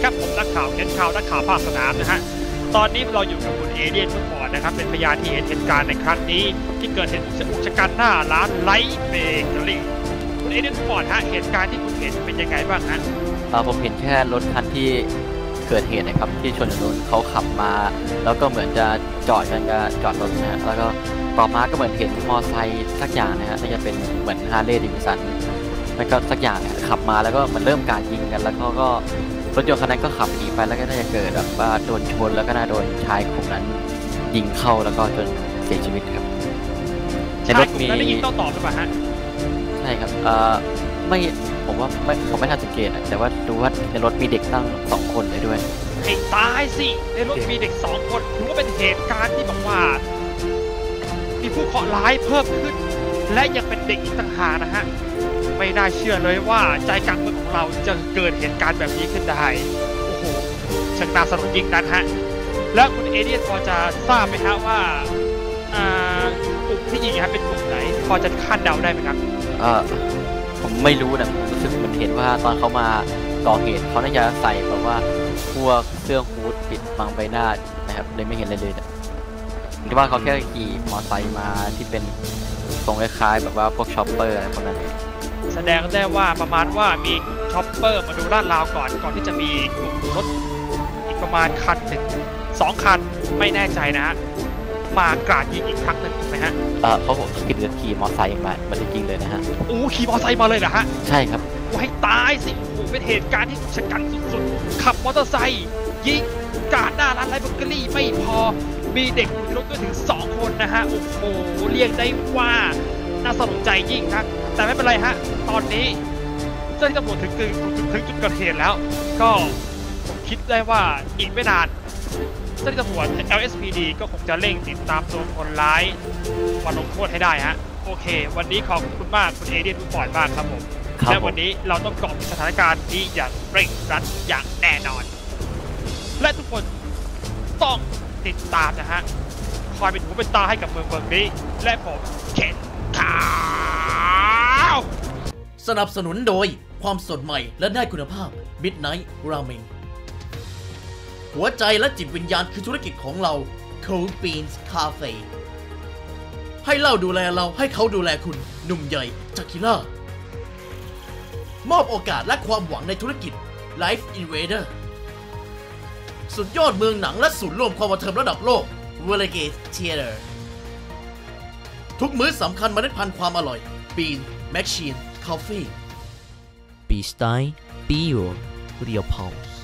ครับผมนักข่าวเขียนข่าวนักข่าวภาคสนามนะฮะตอนนี้เราอยู่กับคุณเอเดียนฟุตบอลนะครับเป็นพยานที่เห็นเหตุการณ์ในครั้งนี้ที่เกิดเหตุอุกชะกันหน้าร้านไลท์เบเกอรี่คุณเอเดียนฟุตบอลฮะเหตุการณ์ที่คุณเห็นเป็นยังไงบ้างฮะผมเห็นแค่รถคันที่เกิดเหตุนะครับที่ชนถนนเขาขับมาแล้วก็เหมือนจะจอดกันกับจอดรถนะฮะแล้วก็ต่อมาก็เหมือนเห็นมอไซค์สักอย่างนะฮะน่าจะเป็นเหมือนฮาร์เลย์เดวิสันแล้วก็สักอย่างเนี่ยขับมาแล้วก็มันเริ่มการยิงกันแล้วเขาก็รถยนต์คันนั้นก็ขับหนีไปแล้วก็น่าจะเกิดแบบว่าโดนชนแล้วก็น่าโดนชายกลุ่มนั้นยิงเข้าแล้วก็จนเสียชีวิตครับในรถมีได้ยิงต้องตอบหรือเปล่าฮะใช่ครับไม่ผมไม่ทันสังเกตแต่ว่าดูว่าในรถมีเด็กตั้ง2 คนเลยด้วยให้ตายสิในรถมีเด็ก2 คนถือว่าเป็นเหตุการณ์ที่บอกว่ามีผู้เคราะห์ร้ายเพิ่มขึ้นและยังเป็นเด็กอีกต่างหากนะฮะไม่น่าเชื่อเลยว่าใจกลางเมืองของเราจะเกิดเหตุการณ์แบบนี้ขึ้นได้โอ้โหช่างน่าสลดยิ่งนักฮะแล้วคุณเอเดียนพอจะทราบไหมฮะว่ากลุ่มที่ยิงเป็นกลุ่มไหนพอจะคาดเดาได้ไหมครับผมไม่รู้นะรู้สึกมันเห็นว่าตอนเขามาก่อเหตุเขาน่าจะใส่แบบว่าพวกเสื้อฮู้ดปิดบังใบหน้านะครับเลยไม่เห็นอะไรเลยคิดว่าเขาแค่ขี่มอเตอร์ไซค์มาที่เป็นทรงคล้ายๆแบบว่าพวกช็อปเปอร์อะไรพวกนั้นแสดงได้ว่าประมาณว่ามีช็อปเปอร์มาดูลาดราวก่อนที่จะมีกลุ่มรถอีกประมาณคันหนึ่ง2 คันไม่แน่ใจนะฮะมากราดยิงอีกครั้งหนึ่งถูกไหมฮะเขาบอกขี่มอเตอร์ไซค์มาจริงเลยนะฮะขี่มอเตอร์ไซค์มาเลยเหรอฮะใช่ครับให้ตายสิเป็นเหตุการณ์ที่ชะกันสุดๆขับมอเตอร์ไซค์ยิงกราดหน้าร้านไลท์เบเกอรี่ไม่พอมีเด็กอยู่ในรถด้วยถึง2 คนนะฮะโอ้โหเรียกได้ว่าน่าสลดใจยิ่งครับแต่ไม่เป็นไรฮะตอนนี้เจ้าหน้าที่ตำรวจถึงจุดเกิดเหตุแล้วก็ผมคิดได้ว่าอีกไม่นานเจ้าหน้าที่ตำรวจ LSPD ก็คงจะเร่งติดตามตัวคนร้ายมาลงโทษให้ได้ฮะโอเควันนี้ขอบคุณมากคุณเอเดียนทุกฝ่ายมากครับผมและวันนี้เราต้องเกาะติดสถานการณ์นี้อย่างเร่งรัดอย่างแน่นอนและทุกคนต้องติดตามนะฮะคอยเป็นหูเป็นตาให้กับเมืองนี้และผมเข็นข่าวสนับสนุนโดยความสดใหม่และได้คุณภาพ Midnight Ramen หัวใจและจิตวิญญาณคือธุรกิจของเรา Cold Beans Cafe ให้เล่าดูแลเราให้เขาดูแลคุณหนุ่มใหญ่จากคิล่ามอบโอกาสและความหวังในธุรกิจ Life Invader สุดยอดเมืองหนังและศูนย์รวมความบันเทิงระดับโลก Renegade Theater ทุกมื้อสำคัญเมล็ดพันธุ์ความอร่อย Bean Machine Coffee Be Style Be Your Real Pulse